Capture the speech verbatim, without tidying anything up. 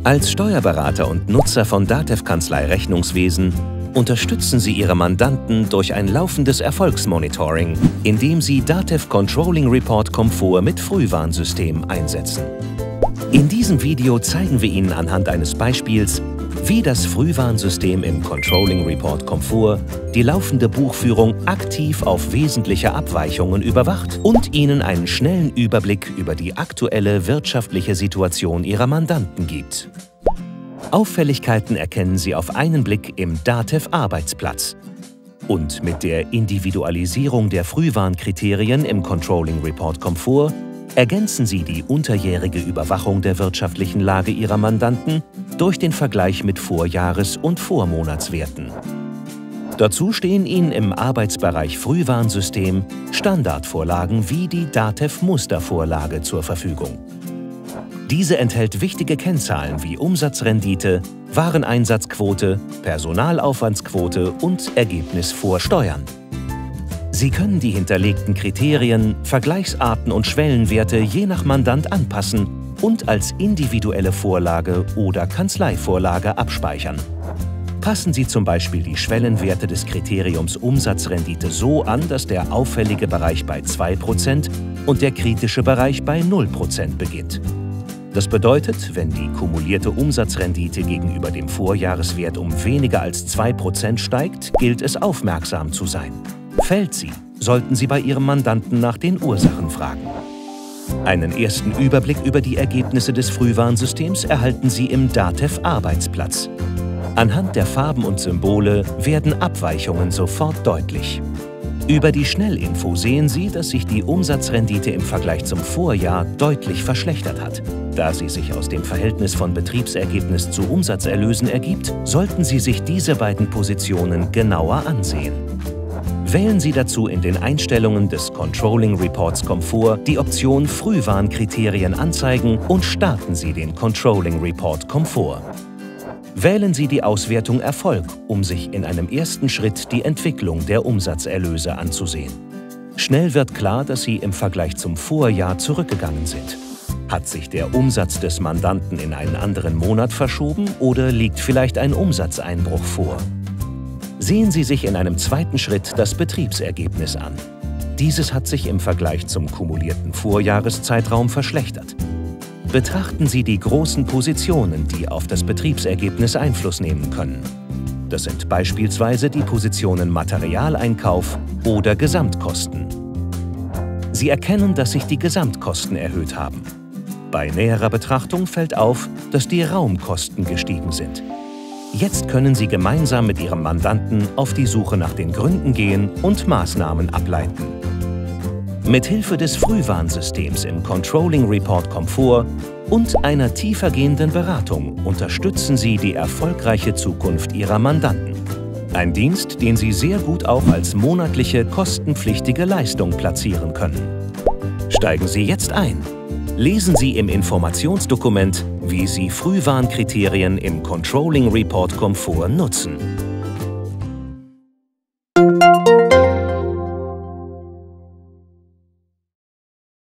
Als Steuerberater und Nutzer von DATEV Kanzlei Rechnungswesen unterstützen Sie Ihre Mandanten durch ein laufendes Erfolgsmonitoring, indem Sie DATEV Controlling Report Komfort mit Frühwarnsystem einsetzen. In diesem Video zeigen wir Ihnen anhand eines Beispiels, wie das Frühwarnsystem im Controlling Report Komfort die laufende Buchführung aktiv auf wesentliche Abweichungen überwacht und Ihnen einen schnellen Überblick über die aktuelle wirtschaftliche Situation Ihrer Mandanten gibt. Auffälligkeiten erkennen Sie auf einen Blick im DATEV Arbeitsplatz. Und mit der Individualisierung der Frühwarnkriterien im Controlling Report Komfort ergänzen Sie die unterjährige Überwachung der wirtschaftlichen Lage Ihrer Mandanten durch den Vergleich mit Vorjahres- und Vormonatswerten. Dazu stehen Ihnen im Arbeitsbereich Frühwarnsystem Standardvorlagen wie die DATEV Mustervorlage zur Verfügung. Diese enthält wichtige Kennzahlen wie Umsatzrendite, Wareneinsatzquote, Personalaufwandsquote und Ergebnis vor Steuern. Sie können die hinterlegten Kriterien, Vergleichsarten und Schwellenwerte je nach Mandant anpassen und als individuelle Vorlage oder Kanzleivorlage abspeichern. Passen Sie zum Beispiel die Schwellenwerte des Kriteriums Umsatzrendite so an, dass der auffällige Bereich bei zwei Prozent und der kritische Bereich bei null Prozent beginnt. Das bedeutet, wenn die kumulierte Umsatzrendite gegenüber dem Vorjahreswert um weniger als zwei Prozent steigt, gilt es aufmerksam zu sein. Fällt sie, sollten Sie bei Ihrem Mandanten nach den Ursachen fragen. Einen ersten Überblick über die Ergebnisse des Frühwarnsystems erhalten Sie im DATEV Arbeitsplatz. Anhand der Farben und Symbole werden Abweichungen sofort deutlich. Über die Schnellinfo sehen Sie, dass sich die Umsatzrendite im Vergleich zum Vorjahr deutlich verschlechtert hat. Da sie sich aus dem Verhältnis von Betriebsergebnis zu Umsatzerlösen ergibt, sollten Sie sich diese beiden Positionen genauer ansehen. Wählen Sie dazu in den Einstellungen des Controlling Reports Komfort die Option Frühwarnkriterien anzeigen und starten Sie den Controlling Report Komfort. Wählen Sie die Auswertung Erfolg, um sich in einem ersten Schritt die Entwicklung der Umsatzerlöse anzusehen. Schnell wird klar, dass Sie im Vergleich zum Vorjahr zurückgegangen sind. Hat sich der Umsatz des Mandanten in einen anderen Monat verschoben oder liegt vielleicht ein Umsatzeinbruch vor? Sehen Sie sich in einem zweiten Schritt das Betriebsergebnis an. Dieses hat sich im Vergleich zum kumulierten Vorjahreszeitraum verschlechtert. Betrachten Sie die großen Positionen, die auf das Betriebsergebnis Einfluss nehmen können. Das sind beispielsweise die Positionen Materialeinkauf oder Gesamtkosten. Sie erkennen, dass sich die Gesamtkosten erhöht haben. Bei näherer Betrachtung fällt auf, dass die Raumkosten gestiegen sind. Jetzt können Sie gemeinsam mit Ihrem Mandanten auf die Suche nach den Gründen gehen und Maßnahmen ableiten. Mithilfe des Frühwarnsystems im Controlling Report Komfort und einer tiefergehenden Beratung unterstützen Sie die erfolgreiche Zukunft Ihrer Mandanten. Ein Dienst, den Sie sehr gut auch als monatliche kostenpflichtige Leistung platzieren können. Steigen Sie jetzt ein. Lesen Sie im Informationsdokument, wie Sie Frühwarnkriterien im Controlling Report Komfort nutzen.